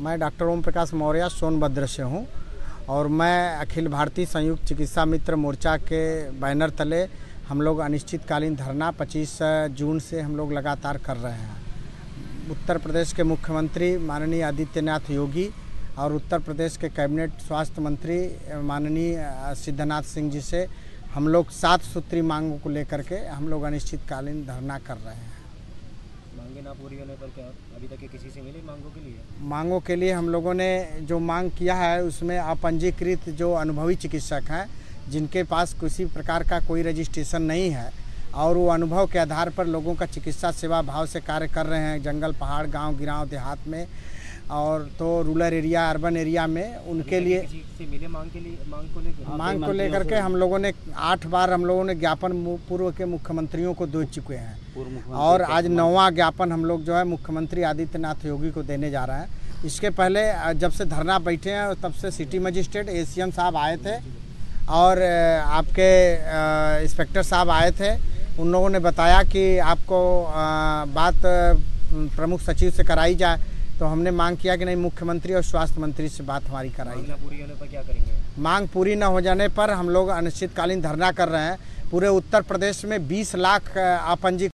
मैं डॉक्टर ओम प्रकाश मौर्य सोनभद्र से हूँ और मैं अखिल भारतीय संयुक्त चिकित्सा मित्र मोर्चा के बैनर तले हम लोग अनिश्चितकालीन धरना 25 जून से हम लोग लगातार कर रहे हैं। उत्तर प्रदेश के मुख्यमंत्री माननीय आदित्यनाथ योगी और उत्तर प्रदेश के कैबिनेट स्वास्थ्य मंत्री माननीय सिद्धनाथ सिंह जी से हम लोग 7 सूत्री मांगों को लेकर के हम लोग अनिश्चितकालीन धरना कर रहे हैं। मांगे ना पूरी होने पर क्या अभी तक किसी से मिली मांगों के लिए हम लोगों ने जो मांग किया है उसमें अपंजीकृत जो अनुभवी चिकित्सक हैं जिनके पास किसी प्रकार का कोई रजिस्ट्रेशन नहीं है और वो अनुभव के आधार पर लोगों का चिकित्सा सेवा भाव से कार्य कर रहे हैं जंगल पहाड़ गांव गिराव देहात में और तो रूरल एरिया अर्बन एरिया में उनके लिए से मिले मांग को लेकर के हम लोगों ने 8 बार हम लोगों ने ज्ञापन पूर्व के मुख्यमंत्रियों को दे चुके हैं और आज 9वां ज्ञापन हम लोग जो है मुख्यमंत्री आदित्यनाथ योगी को देने जा रहे हैं। इसके पहले जब से धरना बैठे हैं तब से सिटी मजिस्ट्रेट एसीएम साहब आए थे और आपके इंस्पेक्टर साहब आए थे। उन लोगों ने बताया कि आपको बात प्रमुख सचिव से कराई जाए तो हमने मांग किया कि नहीं मुख्यमंत्री और स्वास्थ्य मंत्री से बात हमारी कराई जाए। पूरी होने पर क्या करेंगे? मांग पूरी न हो जाने पर हम लोग अनिश्चितकालीन धरना कर रहे हैं। पूरे उत्तर प्रदेश में 20 लाख अपंजीकृत